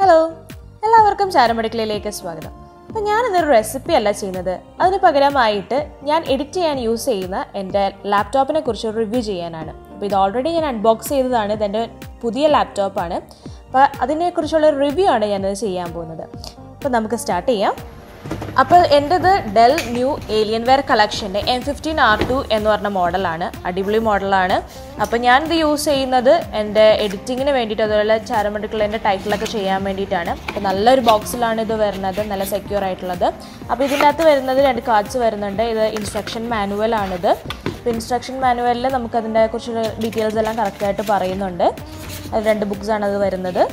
Hello, എല്ലാവർക്കും ചാരമടുക്കളയിലേക്ക് സ്വാഗതം. അപ്പോൾ ഞാനിന്നൊരു റെസിപ്പി അല്ല ചെയ്യുന്നത്. അതിന് പകരമായിട്ട് ഞാൻ എഡിറ്റ് ചെയ്യാൻ യൂസ് ചെയ്യുന്ന എൻ്റെ ലാപ്ടോപ്പിനെ കുറിച്ച് റിവ്യൂ ചെയ്യാനാണ്. അപ്പോൾ ഇത് ഓൾറെഡി ഞാൻ അൺബോക്സ് ചെയ്തതാണ്. ഇതെൻ്റെ പുതിയ ലാപ്ടോപ്പാണ്. അപ്പോൾ അതിനെക്കുറിച്ചുള്ള റിവ്യൂ ആണ് ഞാനത് ചെയ്യാൻ പോകുന്നത്. അപ്പോൾ നമുക്ക് സ്റ്റാർട്ട് ചെയ്യാം. അപ്പോൾ എൻ്റെത് ഡെൽ ന്യൂ ഏലിയൻവെയർ കളക്ഷൻ്റെ M15 R2 എന്ന് പറഞ്ഞ മോഡലാണ്. അടിപൊളി മോഡലാണ്. അപ്പോൾ ഞാനിത് യൂസ് ചെയ്യുന്നത് എൻ്റെ എഡിറ്റിങ്ങിന് വേണ്ടിയിട്ട്, അതുപോലെ ചാരമടുക്കളേൻ്റെ ടൈറ്റിലൊക്കെ ചെയ്യാൻ വേണ്ടിയിട്ടാണ്. അപ്പോൾ നല്ലൊരു ബോക്സിലാണ് ഇത് വരുന്നത്, നല്ല സെക്യൂർ ആയിട്ടുള്ളത്. അപ്പോൾ ഇതിനകത്ത് വരുന്നത് 2 കാർഡ്സ് വരുന്നുണ്ട്. ഇത് ഇൻസ്ട്രക്ഷൻ മാനുവലാണിത്. അപ്പോൾ ഇൻസ്ട്രക്ഷൻ മാനുവലിൽ നമുക്കതിൻ്റെ കുറിച്ചുള്ള ഡീറ്റെയിൽസ് എല്ലാം കറക്റ്റായിട്ട് പറയുന്നുണ്ട്. അത് 2 ബുക്സാണ് അത് വരുന്നത്.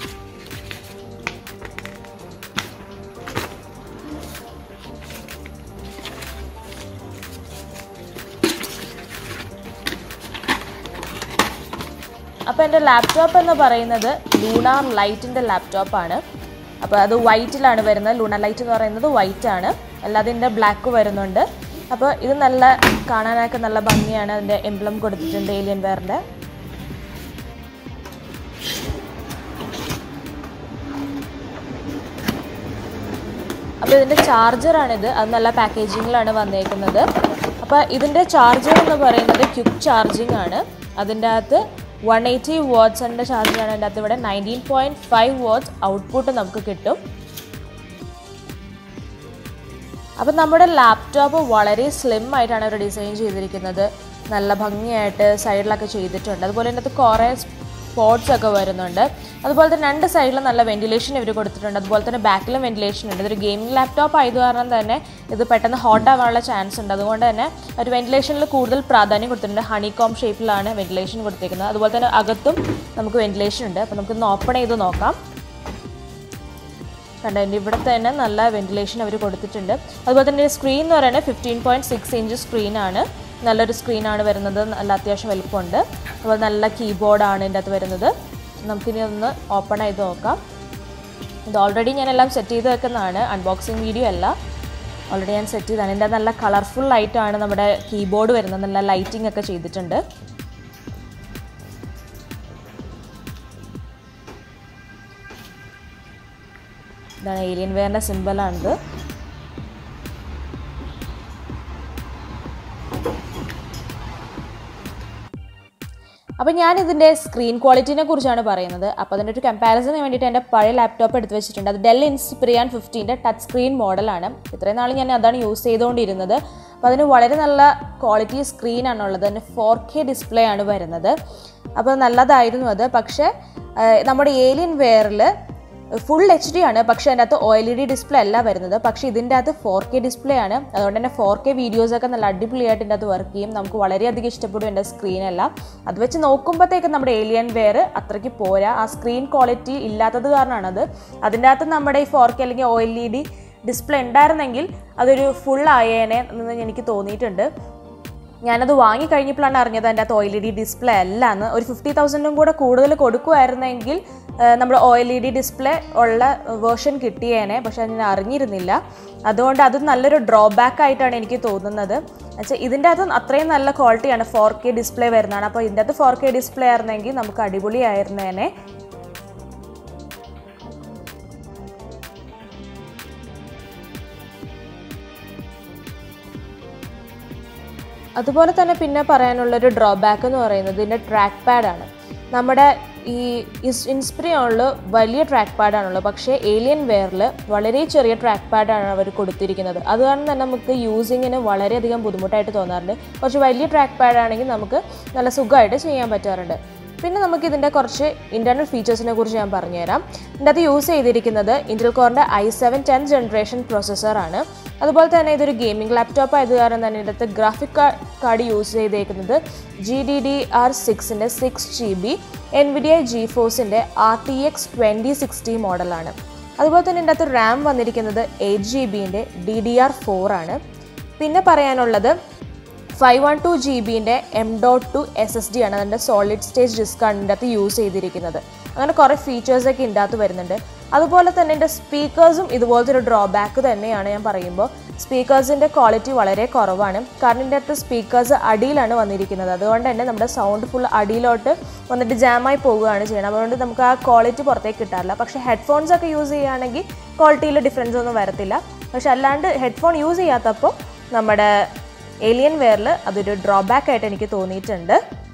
അപ്പോൾ എൻ്റെ ലാപ്ടോപ്പ് എന്ന് പറയുന്നത് ലൂണാർ ലൈറ്റിൻ്റെ ലാപ്ടോപ്പാണ്. അപ്പോൾ അത് വൈറ്റിലാണ് വരുന്നത്. ലൂണാർ ലൈറ്റ് എന്ന് പറയുന്നത് വൈറ്റാണ്, അല്ലാതെ ഇതിൻ്റെ ബ്ലാക്ക് വരുന്നുണ്ട്. അപ്പോൾ ഇത് നല്ല കാണാനൊക്കെ നല്ല ഭംഗിയാണ്. അതിൻ്റെ എംബ്ലം കൊടുത്തിട്ടുണ്ട് ഏലിയൻവെയറിൻ്റെ. അപ്പോൾ ഇതിൻ്റെ ചാർജറാണിത്. അത് നല്ല പാക്കേജിങ്ങിലാണ് വന്നേക്കുന്നത്. അപ്പോൾ ഇതിൻ്റെ ചാർജർ എന്ന് പറയുന്നത് ക്വിക്ക് ചാർജിങ് ആണ്. അതിൻ്റെ അകത്ത് 180 വാട്ട്സിൻ്റെ ചാർജറാണ്. അതിൻ്റെ അകത്ത് ഇവിടെ 19.5 വാട്ട്സ് ഔട്ട്പുട്ട് നമുക്ക് കിട്ടും. അപ്പം നമ്മുടെ ലാപ്ടോപ്പ് വളരെ സ്ലിം ആയിട്ടാണ് അവർ ഡിസൈൻ ചെയ്തിരിക്കുന്നത്. നല്ല ഭംഗിയായിട്ട് സൈഡിലൊക്കെ ചെയ്തിട്ടുണ്ട്. അതുപോലെ അതിനകത്ത് കുറേ സ്പോട്ട്സ് ഒക്കെ വരുന്നുണ്ട്. അതുപോലെ തന്നെ 2 സൈഡിലും നല്ല വെന്റിലേഷൻ ഇവർ കൊടുത്തിട്ടുണ്ട്. അതുപോലെ തന്നെ ബാക്കിലും വെന്റിലേഷൻ ഉണ്ട്. ഇതൊരു ഗെയിമിംഗ് ലാപ്ടോപ്പ് ആയത് കാരണം തന്നെ ഇത് പെട്ടെന്ന് ഹോട്ട് ആവാനുള്ള ചാൻസ് ഉണ്ട്. അതുകൊണ്ട് തന്നെ ഒരു വെന്റിലേഷനിൽ കൂടുതൽ പ്രാധാന്യം കൊടുത്തിട്ടുണ്ട്. ഹണികോം ഷേപ്പിലാണ് വെന്റിലേഷൻ കൊടുത്തിരിക്കുന്നത്. അതുപോലെ തന്നെ അകത്തും നമുക്ക് വെന്റിലേഷൻ ഉണ്ട്. അപ്പോൾ നമുക്കൊന്ന് ഓപ്പൺ ചെയ്ത് നോക്കാം. കണ്ടോ, ഇവിടെ തന്നെ നല്ല വെന്റിലേഷൻ അവർ കൊടുത്തിട്ടുണ്ട്. അതുപോലെ തന്നെ സ്ക്രീൻ എന്ന് പറയുന്നത് 15.6 ഇഞ്ച് സ്ക്രീനാണ്. നല്ലൊരു സ്ക്രീനാണ് വരുന്നത്. നല്ല അത്യാവശ്യം വലുപ്പമുണ്ട്. അതുപോലെ നല്ല കീബോർഡാണ് ഇതിൻ്റെ അകത്ത് വരുന്നത്. നമുക്കിനി ഒന്ന് ഓപ്പൺ ചെയ്ത് നോക്കാം. ഇത് ഓൾറെഡി ഞാനെല്ലാം സെറ്റ് ചെയ്ത് വെക്കുന്നതാണ്, അൺബോക്സിങ് വീഡിയോ അല്ല. ഓൾറെഡി ഞാൻ സെറ്റ് ചെയ്തതാണ്. ഇതിൻ്റെ നല്ല കളർഫുൾ ആയിട്ടാണ് നമ്മുടെ കീബോർഡ് വരുന്നത്. നല്ല ലൈറ്റിംഗ് ഒക്കെ ചെയ്തിട്ടുണ്ട്. ഇതാണ് ഏലിയൻവെയറിൻ്റെ സിമ്പിളാണിത്. അപ്പോൾ ഞാനിതിൻ്റെ സ്ക്രീൻ ക്വാളിറ്റിനെ കുറിച്ചാണ് പറയുന്നത്. അപ്പോൾ അതിൻ്റെ ഒരു കമ്പാരിസണിന് വേണ്ടിയിട്ട് എൻ്റെ പഴയ ലാപ്ടോപ്പ് എടുത്ത് വെച്ചിട്ടുണ്ട്. അത് ഡെൽ ഇൻസ്പിരിയൻ 15 ടച്ച് സ്ക്രീൻ മോഡലാണ്. ഇത്രയും നാൾ ഞാൻ അതാണ് യൂസ് ചെയ്തുകൊണ്ടിരുന്നത്. അപ്പോൾ അതിന് വളരെ നല്ല ക്വാളിറ്റി സ്ക്രീനാണുള്ളത്. അതിന് 4K ഡിസ്പ്ലേ ആണ് വരുന്നത്. അപ്പോൾ നല്ലതായിരുന്നു അത്. പക്ഷേ നമ്മുടെ ഏലിയൻവെയറിൽ ഫുൾ HD ആണ്. പക്ഷേ അതിൻ്റെ അകത്ത് OLED ഡിസ്പ്ലേ അല്ല വരുന്നത്. പക്ഷേ ഇതിൻ്റെ അകത്ത് 4K ഡിസ്പ്ലേ ആണ്. അതുകൊണ്ട് തന്നെ 4K വീഡിയോസൊക്കെ നല്ല അടിപൊളിയായിട്ട് ഇതിൻ്റെ അകത്ത് വർക്ക് ചെയ്യും. നമുക്ക് വളരെയധികം ഇഷ്ടപ്പെടും എൻ്റെ സ്ക്രീനെല്ലാം. അത് വെച്ച് നോക്കുമ്പോഴത്തേക്കും നമ്മുടെ ഏലിയൻവെയർ അത്രയ്ക്ക് പോരാ. ആ സ്ക്രീൻ ക്വാളിറ്റി ഇല്ലാത്തത് കാരണമാണത്. അതിൻ്റെ അകത്ത് നമ്മുടെ ഈ 4K അല്ലെങ്കിൽ OLED ഡിസ്പ്ലേ ഉണ്ടായിരുന്നെങ്കിൽ അതൊരു ഫുൾ ആയേനെ എന്ന് എനിക്ക് തോന്നിയിട്ടുണ്ട്. ഞാനത് വാങ്ങിക്കഴിഞ്ഞപ്പോഴാണ് അറിഞ്ഞത് അതിൻ്റെ അകത്ത് OLED ഡിസ്പ്ലേ അല്ല എന്ന്. ഒരു 50,000 കൂടെ കൂടുതൽ കൊടുക്കുമായിരുന്നെങ്കിൽ നമ്മുടെ OLED ഡിസ്പ്ലേ ഉള്ള വേർഷൻ കിട്ടിയേനെ. പക്ഷെ അത് ഞാൻ അറിഞ്ഞിരുന്നില്ല. അതുകൊണ്ട് അത് നല്ലൊരു ഡ്രോബാക്ക് ആയിട്ടാണ് എനിക്ക് തോന്നുന്നത്. എന്നുവെച്ചാൽ ഇതിൻ്റെ അകത്ത് അത്രയും നല്ല ക്വാളിറ്റിയാണ്. 4K ഡിസ്പ്ലേ വരുന്നതാണ്. അപ്പോൾ ഇതിൻ്റെ അകത്ത് 4K ഡിസ്പ്ലേ ആയിരുന്നെങ്കിൽ നമുക്ക് അടിപൊളിയായിരുന്നേനെ. അതുപോലെ തന്നെ പിന്നെ പറയാനുള്ളൊരു ഡ്രോബാക്ക് എന്ന് പറയുന്നത് ഇതിൻ്റെ ട്രാക്ക് പാഡാണ്. നമ്മുടെ ഈ ഇൻസ്പിരിയോണിൽ വലിയ ട്രാക്ക് പാഡാണുള്ളത്. പക്ഷേ ഏലിയൻവെയറിൽ വളരെ ചെറിയ ട്രാക്ക് പാഡാണ് അവർ കൊടുത്തിരിക്കുന്നത്. അത് കാരണം തന്നെ നമുക്ക് യൂസിങ്ങിന് വളരെയധികം ബുദ്ധിമുട്ടായിട്ട് തോന്നാറുണ്ട്. കുറച്ച് വലിയ ട്രാക്ക് പാഡാണെങ്കിൽ നമുക്ക് നല്ല സുഖമായിട്ട് ചെയ്യാൻ പറ്റാറുണ്ട്. പിന്നെ നമുക്ക് ഇതിൻ്റെ കുറച്ച് ഇൻറ്റേർണൽ ഫീച്ചേഴ്സിനെ കുറിച്ച് ഞാൻ പറഞ്ഞുതരാം. ഇതിൻ്റെ അത് യൂസ് ചെയ്തിരിക്കുന്നത് ഇന്റൽ കോറിൻ്റെ i7 10th ജനറേഷൻ പ്രോസസ്സറാണ്. അതുപോലെ തന്നെ ഇതൊരു ഗെയിമിംഗ് ലാപ്ടോപ്പ് ആയത് കാരണം തന്നെ ഇതിൻ്റെ അകത്ത് ഗ്രാഫിക് കാർഡ് യൂസ് ചെയ്തേക്കുന്നത് GDDR6ൻ്റെ 6GB NVIDIA GeForceൻ്റെ RTX 2060 മോഡലാണ്. അതുപോലെ തന്നെ ഇതിൻ്റെ അകത്ത് റാം വന്നിരിക്കുന്നത് 8GBൻ്റെ DDR4 ആണ്. പിന്നെ പറയാനുള്ളത് 512GB M.2 SSD ആണ്. അതിൻ്റെ സോളിഡ് സ്റ്റേറ്റ് ഡിസ്ക് ആണ് ഇതിൻ്റെ അകത്ത് യൂസ് ചെയ്തിരിക്കുന്നത്. അങ്ങനെ കുറേ ഫീച്ചേഴ്സൊക്കെ ഇതിൻ്റെ അകത്ത് വരുന്നുണ്ട്. അതുപോലെ തന്നെ എൻ്റെ സ്പീക്കേഴ്സും ഇതുപോലത്തെ ഒരു ഡ്രോബാക്ക് തന്നെയാണ്. ഞാൻ പറയുമ്പോൾ സ്പീക്കേഴ്സിൻ്റെ ക്വാളിറ്റി വളരെ കുറവാണ്. കാരണം ഇതിൻ്റെ അകത്ത് സ്പീക്കേഴ്സ് അടിയിലാണ് വന്നിരിക്കുന്നത്. അതുകൊണ്ട് തന്നെ നമ്മുടെ സൗണ്ട് ഫുൾ അടിയിലോട്ട് വന്നിട്ട് ജാമായി പോവുകയാണ് ചെയ്യുന്നത്. അതുകൊണ്ട് നമുക്ക് ആ ക്വാളിറ്റി പുറത്തേക്ക് കിട്ടാറില്ല. പക്ഷേ ഹെഡ്ഫോൺസ് ഒക്കെ യൂസ് ചെയ്യുകയാണെങ്കിൽ ക്വാളിറ്റിയിൽ ഡിഫറൻസ് ഒന്നും വരത്തില്ല. പക്ഷെ അല്ലാണ്ട് ഹെഡ്ഫോൺ യൂസ് ചെയ്യാത്തപ്പോൾ നമ്മുടെ ALIENWAREൽ അതൊരു ഡ്രോബാക്ക് ആയിട്ട് എനിക്ക് തോന്നിയിട്ടുണ്ട്.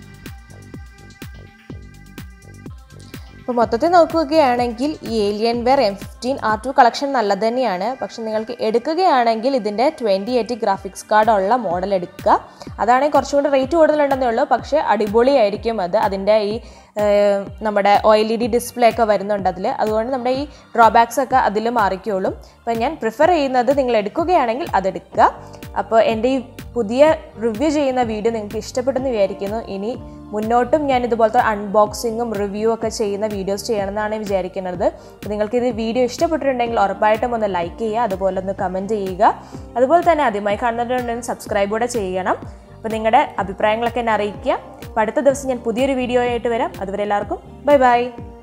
അപ്പോൾ മൊത്തത്തിൽ നോക്കുകയാണെങ്കിൽ ഈ ALIENWARE M15 R2 കളക്ഷൻ നല്ലത് തന്നെയാണ്. പക്ഷെ നിങ്ങൾക്ക് എടുക്കുകയാണെങ്കിൽ ഇതിൻ്റെ 2080 ഗ്രാഫിക്സ് കാർഡ് ഉള്ള മോഡൽ എടുക്കുക. അതാണെങ്കിൽ കുറച്ചും കൂടി റേറ്റ് കൂടുതലുണ്ടെന്നേ ഉള്ളൂ. പക്ഷേ അടിപൊളിയായിരിക്കും അത്. അതിൻ്റെ ഈ നമ്മുടെ OLED ഡിസ്പ്ലേ ഒക്കെ വരുന്നുണ്ട് അതിൽ. അതുകൊണ്ട് നമ്മുടെ ഈ ഡ്രോബാക്സ് ഒക്കെ അതിൽ മാറിക്കോളും. അപ്പോൾ ഞാൻ പ്രിഫർ ചെയ്യുന്നത് നിങ്ങൾ എടുക്കുകയാണെങ്കിൽ അതെടുക്കുക. അപ്പോൾ എൻ്റെ ഈ പുതിയ റിവ്യൂ ചെയ്യുന്ന വീഡിയോ നിങ്ങൾക്ക് ഇഷ്ടപ്പെട്ടെന്ന് വിചാരിക്കുന്നു. ഇനി മുന്നോട്ടും ഞാൻ ഇതുപോലത്തെ അൺബോക്സിങ്ങും റിവ്യൂ ഒക്കെ ചെയ്യുന്ന വീഡിയോസ് ചെയ്യണമെന്നാണ് വിചാരിക്കുന്നത്. അപ്പോൾ നിങ്ങൾക്ക് ഇത് വീഡിയോ ഇഷ്ടപ്പെട്ടിട്ടുണ്ടെങ്കിൽ ഉറപ്പായിട്ടും ഒന്ന് ലൈക്ക് ചെയ്യുക, അതുപോലെ ഒന്ന് കമൻറ്റ് ചെയ്യുക. അതുപോലെ തന്നെ ആദ്യമായി കാണുന്നവരുണ്ടെങ്കിൽ സബ്സ്ക്രൈബ് കൂടെ ചെയ്യണം. അപ്പോൾ നിങ്ങളുടെ അഭിപ്രായങ്ങളൊക്കെ എന്നെ അറിയിക്കുക. അപ്പോൾ അടുത്ത ദിവസം ഞാൻ പുതിയൊരു വീഡിയോ ആയിട്ട് വരാം. അതുവരെ എല്ലാവർക്കും ബൈ ബൈ.